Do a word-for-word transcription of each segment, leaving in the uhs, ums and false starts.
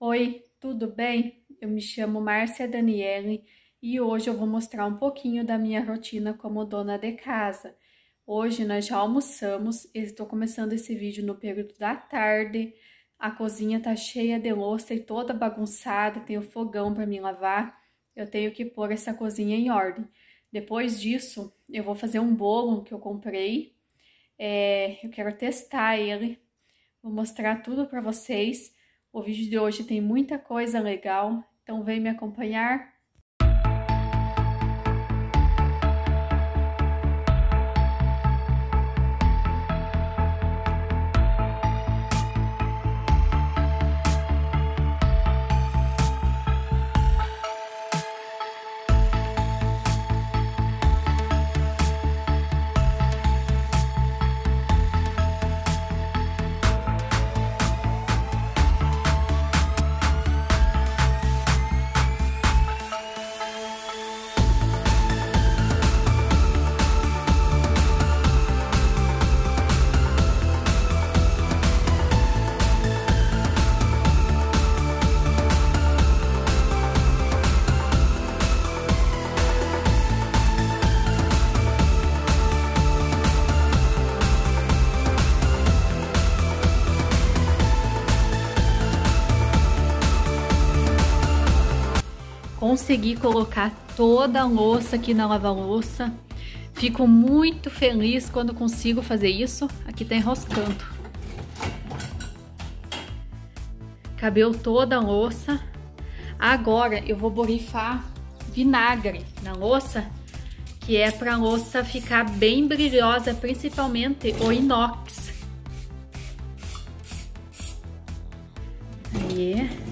Oi, tudo bem? Eu me chamo Márcia Daniele e hoje eu vou mostrar um pouquinho da minha rotina como dona de casa. Hoje nós já almoçamos, estou começando esse vídeo no período da tarde. A cozinha tá cheia de louça e toda bagunçada, tem o fogão para me lavar. Eu tenho que pôr essa cozinha em ordem. Depois disso, eu vou fazer um bolo que eu comprei. É, eu quero testar ele, vou mostrar tudo para vocês. O vídeo de hoje tem muita coisa legal, então vem me acompanhar. Consegui colocar toda a louça aqui na lava-louça. Fico muito feliz quando consigo fazer isso. Aqui tá enroscando. Cabeu toda a louça. Agora eu vou borrifar vinagre na louça, que é para a louça ficar bem brilhosa, principalmente o inox. Aí.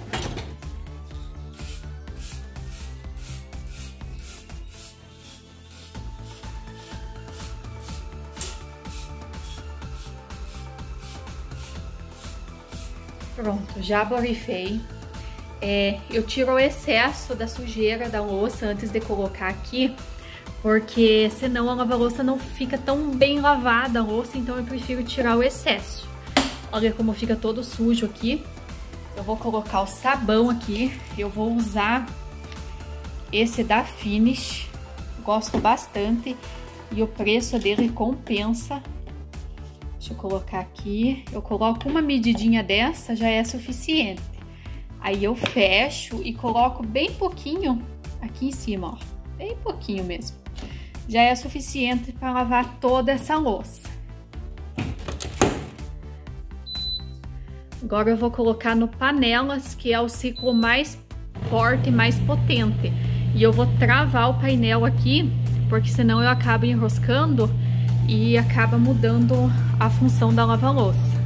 Pronto, já borrifei. É, eu tiro o excesso da sujeira da louça antes de colocar aqui, porque senão a lava-louça não fica tão bem lavada a louça, então eu prefiro tirar o excesso. Olha como fica todo sujo aqui. Eu vou colocar o sabão aqui, eu vou usar esse da Finish, gosto bastante e o preço dele compensa. Deixa eu colocar aqui, eu coloco uma medidinha dessa, já é suficiente. Aí eu fecho e coloco bem pouquinho aqui em cima, ó, bem pouquinho mesmo. Já é suficiente para lavar toda essa louça. Agora eu vou colocar no panelas, que é o ciclo mais forte, mais potente. E eu vou travar o painel aqui, porque senão eu acabo enroscando e acaba mudando a função da lava-louça.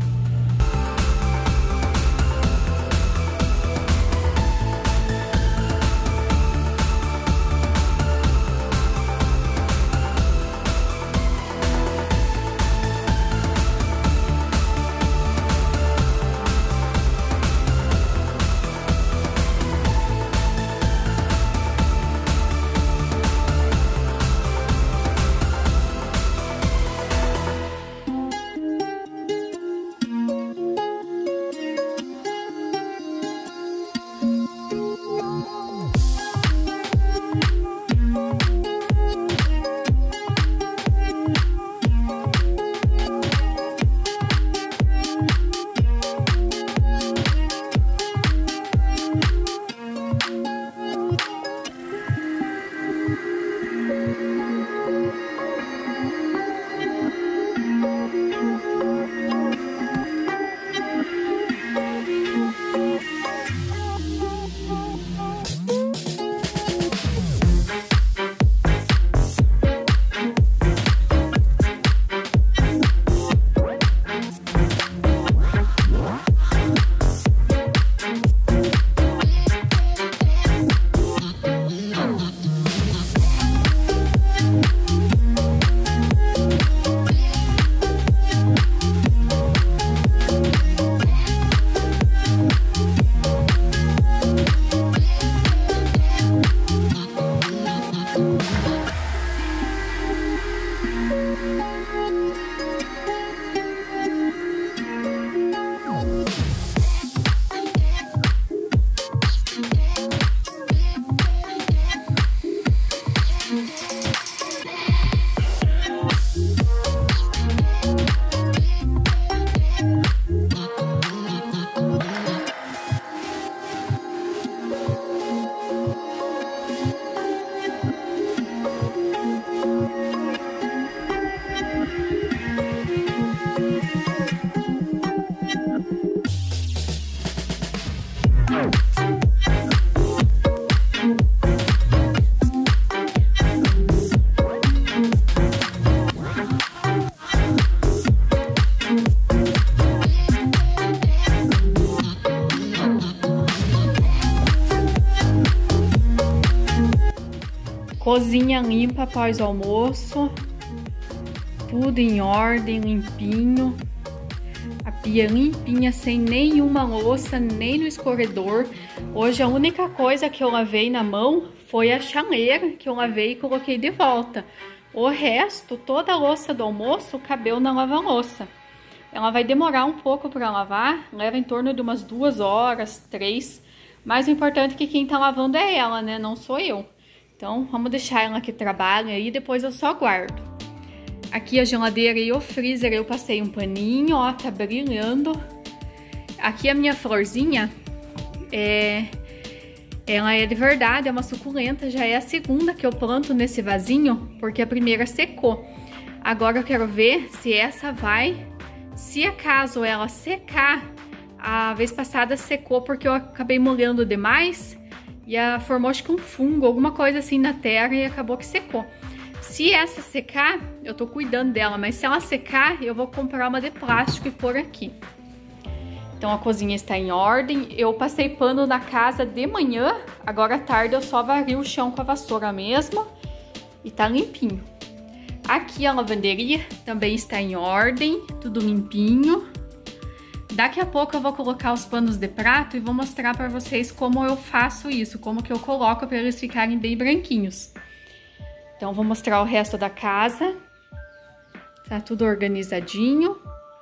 Cozinha limpa após o almoço. Tudo em ordem, limpinho. A pia limpinha, sem nenhuma louça, nem no escorredor. Hoje a única coisa que eu lavei na mão foi a chaleira, que eu lavei e coloquei de volta. O resto, toda a louça do almoço, cabeu na lava-louça. Ela vai demorar um pouco para lavar, leva em torno de umas duas horas, três. Mas o importante é que quem tá lavando é ela, né? Não sou eu. Então, vamos deixar ela que trabalha aí, depois eu só guardo. Aqui a geladeira e o freezer eu passei um paninho, ó, tá brilhando. Aqui a minha florzinha, é... ela é de verdade, é uma suculenta, já é a segunda que eu planto nesse vasinho, porque a primeira secou. Agora eu quero ver se essa vai... Se acaso ela secar, a vez passada secou porque eu acabei molhando demais e a, formou acho que um fungo, alguma coisa assim na terra e acabou que secou. Se essa secar, eu tô cuidando dela, mas se ela secar, eu vou comprar uma de plástico e pôr aqui. Então a cozinha está em ordem, eu passei pano na casa de manhã, agora à tarde eu só varri o chão com a vassoura mesmo e tá limpinho. Aqui a lavanderia também está em ordem, tudo limpinho. Daqui a pouco eu vou colocar os panos de prato e vou mostrar para vocês como eu faço isso, como que eu coloco para eles ficarem bem branquinhos. Então vou mostrar o resto da casa. Tá tudo organizadinho.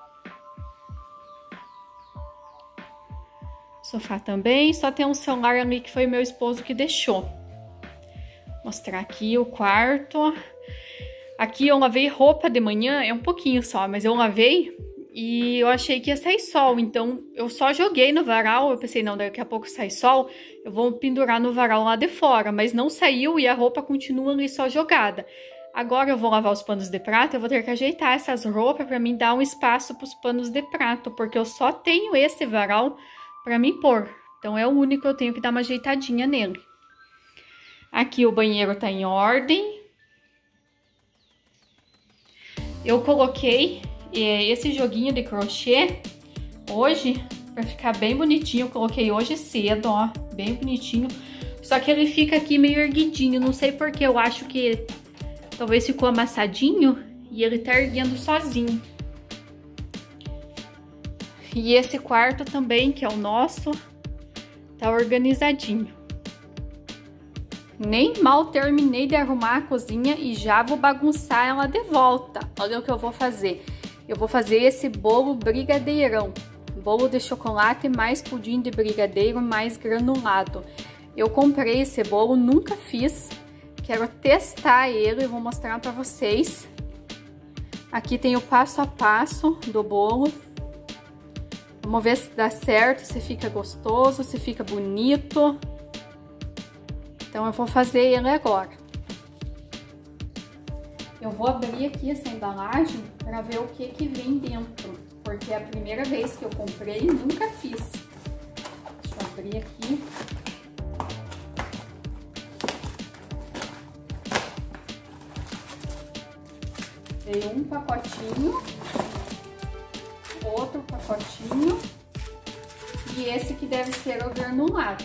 Sofá também, só tem um celular ali que foi meu esposo que deixou. Vou mostrar aqui o quarto. Aqui eu lavei roupa de manhã, é um pouquinho só, mas eu lavei e eu achei que ia sair sol, então eu só joguei no varal, eu pensei, não, daqui a pouco sai sol, eu vou pendurar no varal lá de fora, mas não saiu e a roupa continua ali só jogada. Agora eu vou lavar os panos de prato, eu vou ter que ajeitar essas roupas para mim dar um espaço para os panos de prato, porque eu só tenho esse varal para me pôr, então é o único que eu tenho que dar uma ajeitadinha nele. Aqui o banheiro tá em ordem. Eu coloquei eh, esse joguinho de crochê hoje, para ficar bem bonitinho, eu coloquei hoje cedo, ó, bem bonitinho. Só que ele fica aqui meio erguidinho, não sei porque, eu acho que talvez ficou amassadinho e ele tá erguendo sozinho. E esse quarto também, que é o nosso, tá organizadinho. Nem mal terminei de arrumar a cozinha e já vou bagunçar ela de volta. Olha o que eu vou fazer. Eu vou fazer esse bolo brigadeirão. Bolo de chocolate mais pudim de brigadeiro mais granulado. Eu comprei esse bolo, nunca fiz. Quero testar ele e vou mostrar para vocês. Aqui tem o passo a passo do bolo. Vamos ver se dá certo, se fica gostoso, se fica bonito. Então eu vou fazer ele agora. Eu vou abrir aqui essa embalagem para ver o que que vem dentro, porque é a primeira vez que eu comprei e nunca fiz. Deixa eu abrir aqui. Veio um pacotinho, outro pacotinho e esse que deve ser o granulado.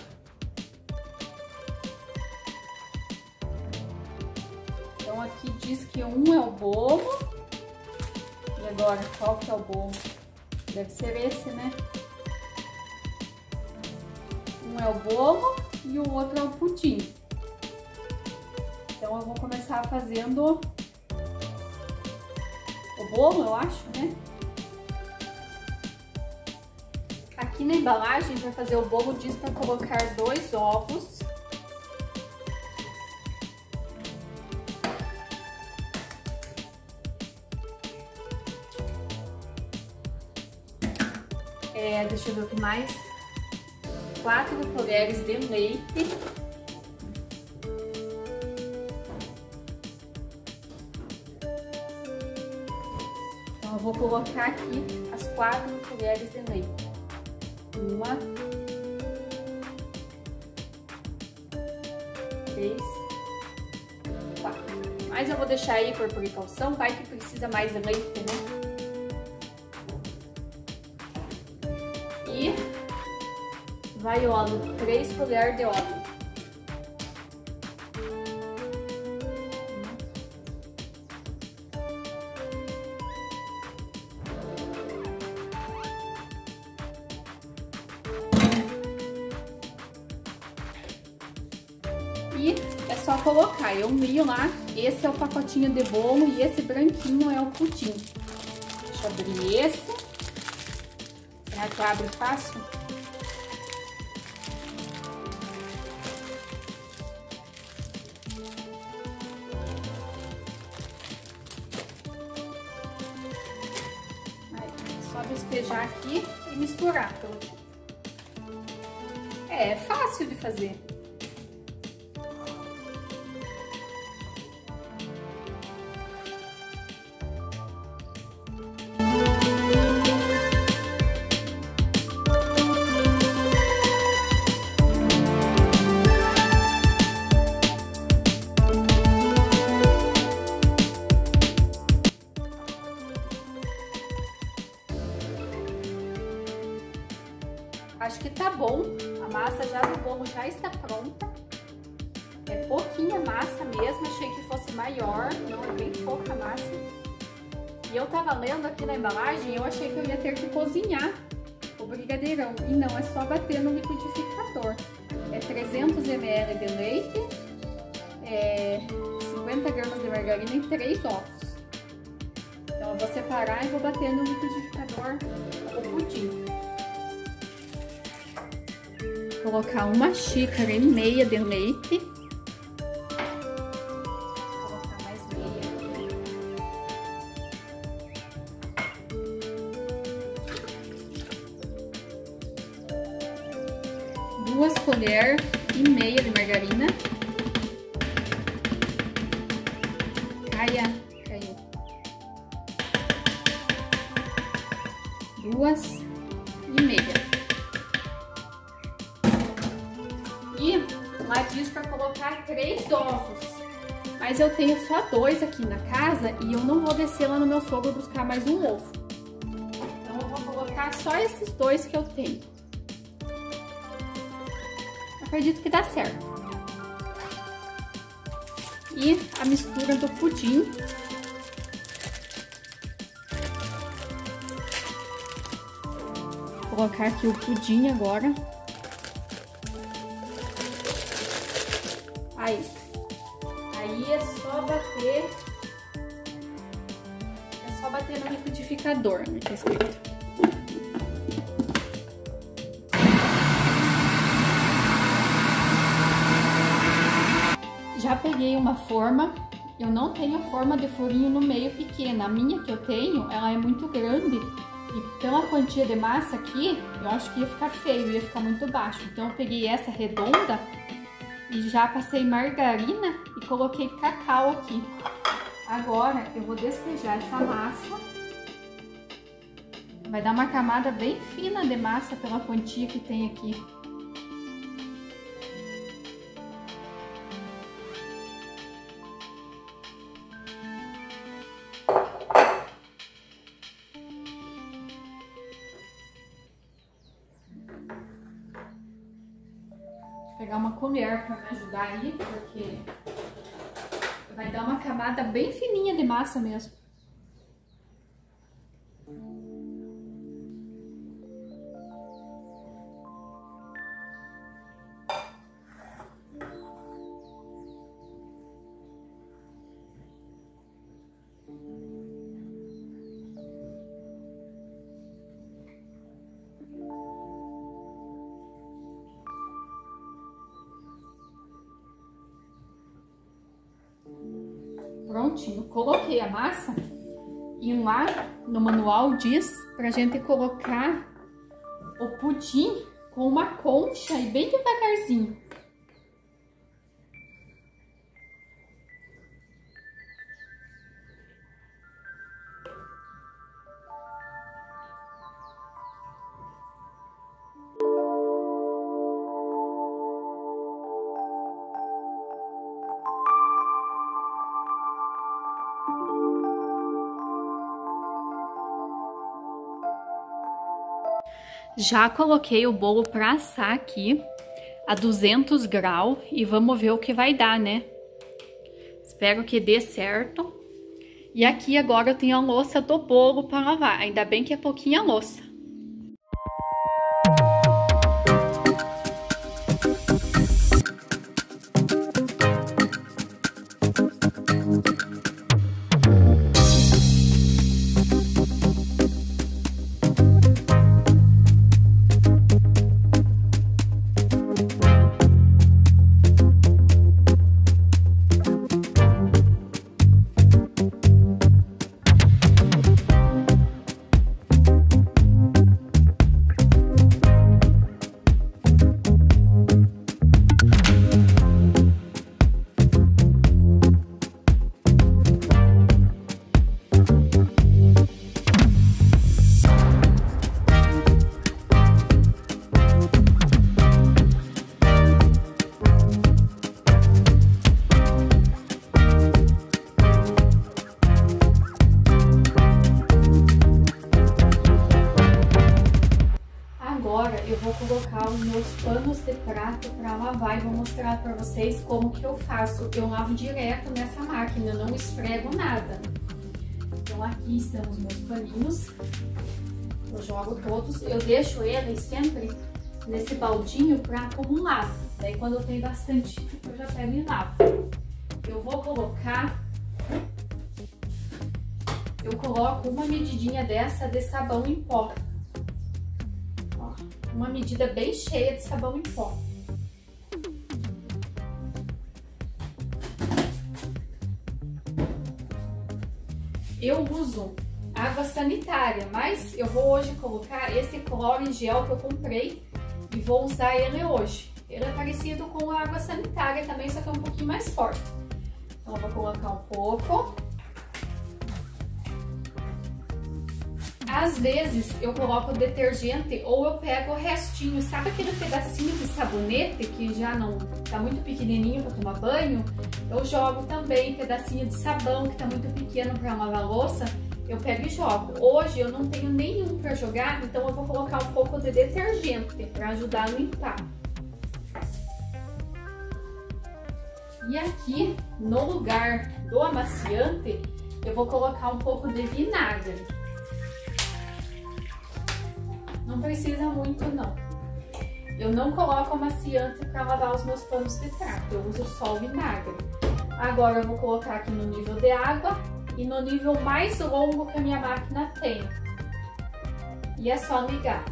Então aqui diz que um é o bolo. E agora, qual que é o bolo? Deve ser esse, né? Um é o bolo e o outro é o pudim. Então eu vou começar fazendo o bolo, eu acho, né? Aqui na embalagem para fazer o bolo diz para colocar dois ovos. É, deixa eu ver o que mais. Quatro colheres de leite. Então eu vou colocar aqui as quatro colheres de leite. Uma, três, quatro. Mas eu vou deixar aí por precaução, vai que precisa mais leite, né? E vai óleo, três colheres de óleo. Aí é só colocar. Eu vi lá, esse é o pacotinho de bolo e esse branquinho é o pudim. Deixa eu abrir esse. Será que abre fácil? Aí, só despejar aqui e misturar. É, é fácil de fazer. Acho que tá bom, a massa já do bolo já está pronta. É pouquinha massa mesmo, achei que fosse maior, não, é bem pouca massa. E eu tava lendo aqui na embalagem, eu achei que eu ia ter que cozinhar o brigadeirão. E não, é só bater no liquidificador. É trezentos mililitros de leite, é cinquenta gramas de margarina e três ovos. Então eu vou separar e vou bater no liquidificador o pudim. Colocar uma xícara e meia de leite. Vou colocar mais meia. Duas colheres e meia de margarina. Caia, caiu. Duas e meia. E lá diz para colocar três ovos, mas eu tenho só dois aqui na casa e eu não vou descer lá no meu sogro buscar mais um ovo. Então eu vou colocar só esses dois que eu tenho. Acredito que dá certo. E a mistura do pudim. Vou colocar aqui o pudim agora. Aí, aí é só bater, é só bater no liquidificador, não tá escrito. Já peguei uma forma, eu não tenho forma de furinho no meio pequena, a minha que eu tenho, ela é muito grande e pela quantia de massa aqui, eu acho que ia ficar feio, ia ficar muito baixo. Então eu peguei essa redonda e já passei margarina e coloquei cacau aqui. Agora eu vou despejar essa massa. Vai dar uma camada bem fina de massa pela quantia que tem aqui. Vou pegar uma colher para me ajudar aí, porque vai dar uma camada bem fininha de massa mesmo. Prontinho, coloquei a massa e lá no manual diz pra gente colocar o pudim com uma concha e bem devagarzinho. Já coloquei o bolo para assar aqui a duzentos graus e vamos ver o que vai dar, né? Espero que dê certo. E aqui agora eu tenho a louça do bolo para lavar, ainda bem que é pouquinha louça. panos de prato para lavar e vou mostrar para vocês como que eu faço. Eu lavo direto nessa máquina, eu não esfrego nada. Então aqui estão os meus paninhos, eu jogo todos, eu deixo eles sempre nesse baldinho para acumular. Daí quando eu tenho bastante, eu já pego e lavo. Eu vou colocar, eu coloco uma medidinha dessa de sabão em pó. Ó, uma medida bem cheia de sabão em pó. Eu uso água sanitária, mas eu vou hoje colocar esse cloro em gel que eu comprei e vou usar ele hoje. Ele é parecido com a água sanitária também, só que é um pouquinho mais forte. Então eu vou colocar um pouco. Às vezes eu coloco detergente ou eu pego o restinho, sabe aquele pedacinho de sabonete que já não tá muito pequenininho para tomar banho? Eu jogo também pedacinho de sabão que tá muito pequeno para lavar louça, eu pego e jogo. Hoje eu não tenho nenhum para jogar, então eu vou colocar um pouco de detergente para ajudar a limpar. E aqui no lugar do amaciante eu vou colocar um pouco de vinagre. Não precisa muito não. Eu não coloco amaciante para lavar os meus panos de prato, eu uso só o vinagre. Agora eu vou colocar aqui no nível de água e no nível mais longo que a minha máquina tem. E é só ligar.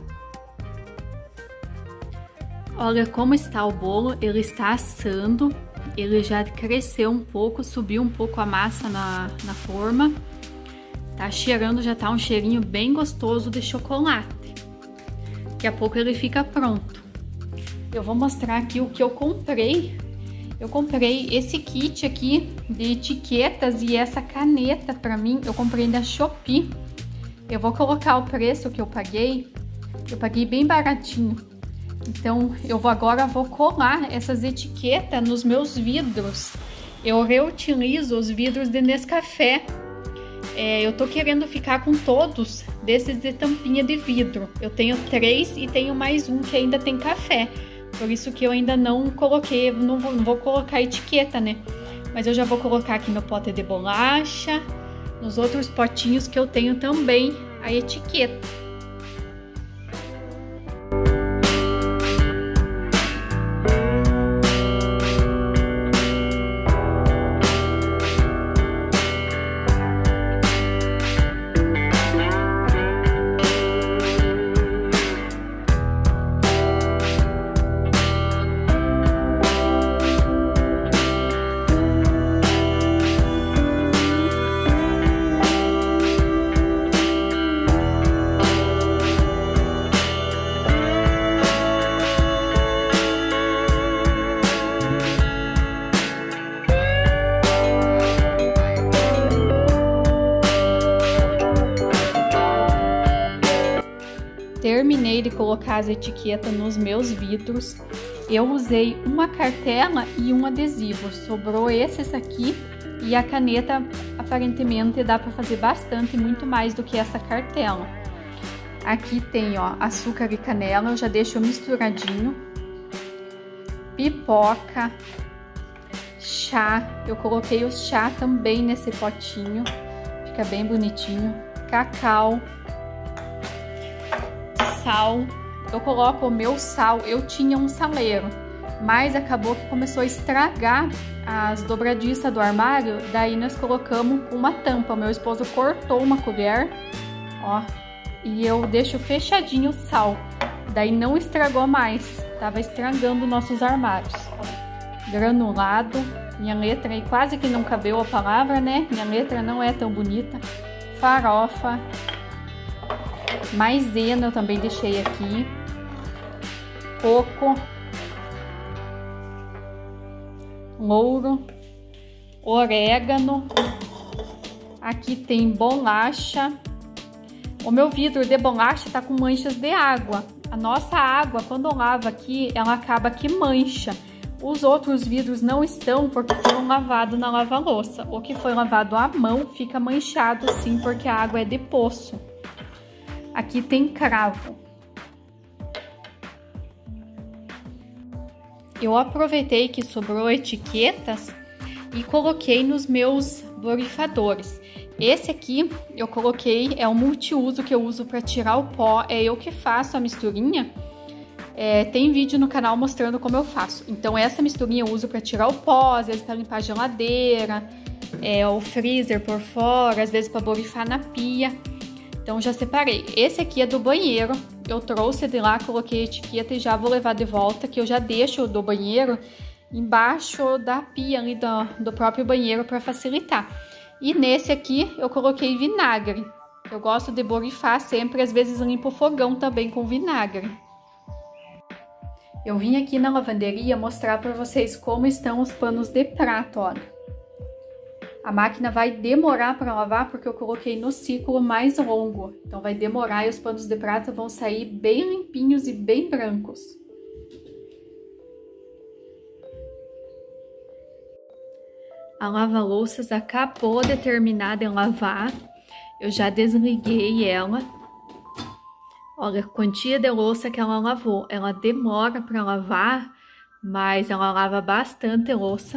Olha como está o bolo, ele está assando, ele já cresceu um pouco, subiu um pouco a massa na, na forma. Tá cheirando, já tá um cheirinho bem gostoso de chocolate. Daqui a pouco ele fica pronto. Eu vou mostrar aqui o que eu comprei. Eu comprei esse kit aqui de etiquetas e essa caneta pra mim. Eu comprei da Shopee. Eu vou colocar o preço que eu paguei. Eu paguei bem baratinho. Então eu vou agora vou colar essas etiquetas nos meus vidros. Eu reutilizo os vidros de Nescafé. É, eu tô querendo ficar com todos desses de tampinha de vidro. Eu tenho três e tenho mais um que ainda tem café. Por isso que eu ainda não coloquei, não vou, não vou colocar etiqueta, né? Mas eu já vou colocar aqui no pote de bolacha, nos outros potinhos que eu tenho também a etiqueta. Terminei de colocar as etiquetas nos meus vidros. Eu usei uma cartela e um adesivo. Sobrou esses aqui e a caneta aparentemente dá para fazer bastante, muito mais do que essa cartela. Aqui tem, ó, açúcar e canela, eu já deixo misturadinho. Pipoca, chá, eu coloquei o chá também nesse potinho, fica bem bonitinho. Cacau, sal, eu coloco o meu sal, eu tinha um saleiro, mas acabou que começou a estragar as dobradiças do armário, daí nós colocamos uma tampa, meu esposo cortou uma colher, ó, e eu deixo fechadinho o sal, daí não estragou mais, tava estragando nossos armários. Granulado, minha letra aí quase que não cabeu a palavra, né, minha letra não é tão bonita. Farofa, maisena eu também deixei aqui, coco, louro, orégano, aqui tem bolacha. O meu vidro de bolacha tá com manchas de água. A nossa água, quando lava aqui, ela acaba que mancha. Os outros vidros não estão porque foram lavados na lava-louça. O que foi lavado à mão fica manchado sim, porque a água é de poço. Aqui tem cravo. eu aproveitei que sobrou etiquetas e coloquei nos meus borrifadores. Esse aqui eu coloquei, é um multiuso que eu uso para tirar o pó, é eu que faço a misturinha. É, tem vídeo no canal mostrando como eu faço. Então essa misturinha eu uso para tirar o pó, às vezes para limpar a geladeira, é, o freezer por fora, às vezes para borrifar na pia. Então já separei. Esse aqui é do banheiro, eu trouxe de lá, coloquei a etiqueta e já vou levar de volta, que eu já deixo do banheiro embaixo da pia ali do, do próprio banheiro para facilitar. E nesse aqui eu coloquei vinagre. Eu gosto de borrifar sempre, às vezes limpo o fogão também com vinagre. Eu vim aqui na lavanderia mostrar para vocês como estão os panos de prato, olha. A máquina vai demorar para lavar porque eu coloquei no ciclo mais longo. Então vai demorar e os panos de prato vão sair bem limpinhos e bem brancos. A lava-louças acabou de terminar de lavar. Eu já desliguei ela. Olha a quantia de louça que ela lavou. Ela demora para lavar, mas ela lava bastante louça.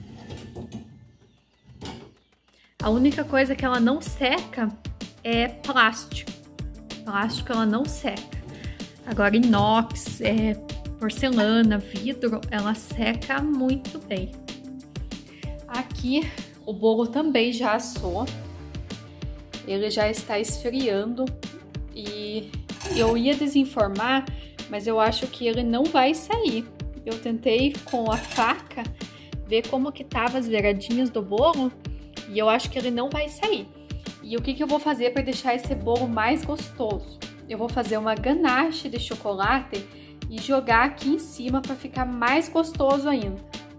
A única coisa que ela não seca é plástico. Plástico ela não seca. Agora inox, é, porcelana, vidro, ela seca muito bem. Aqui o bolo também já assou. Ele já está esfriando e eu ia desenformar, mas eu acho que ele não vai sair. Eu tentei com a faca ver como que tava as beiradinhas do bolo e eu acho que ele não vai sair. E o que que eu vou fazer para deixar esse bolo mais gostoso? Eu vou fazer uma ganache de chocolate e jogar aqui em cima para ficar mais gostoso ainda.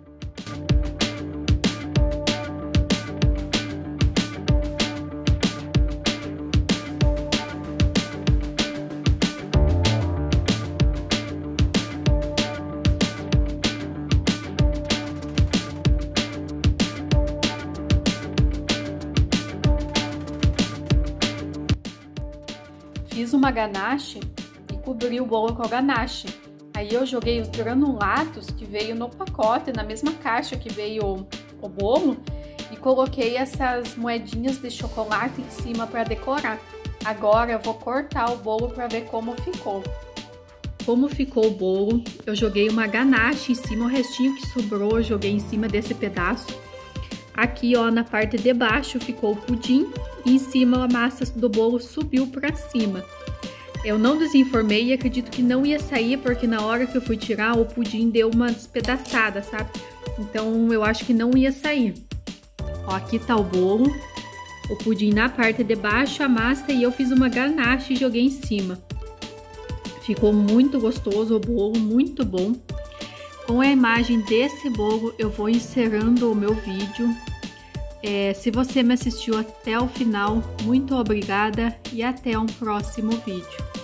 Fiz uma ganache e cobri o bolo com a ganache. Aí eu joguei os granulados que veio no pacote, na mesma caixa que veio o bolo, e coloquei essas moedinhas de chocolate em cima para decorar. Agora eu vou cortar o bolo para ver como ficou. Como ficou o bolo, eu joguei uma ganache em cima, o restinho que sobrou eu joguei em cima desse pedaço. Aqui, ó, na parte de baixo ficou o pudim e em cima a massa do bolo subiu para cima. Eu não desenformei e acredito que não ia sair porque na hora que eu fui tirar o pudim deu uma despedaçada, sabe? Então eu acho que não ia sair. Ó, aqui tá o bolo, o pudim na parte de baixo, a massa e eu fiz uma ganache e joguei em cima. Ficou muito gostoso o bolo, muito bom. Com a imagem desse bolo eu vou encerrando o meu vídeo. É, se você me assistiu até o final, muito obrigada e até um próximo vídeo.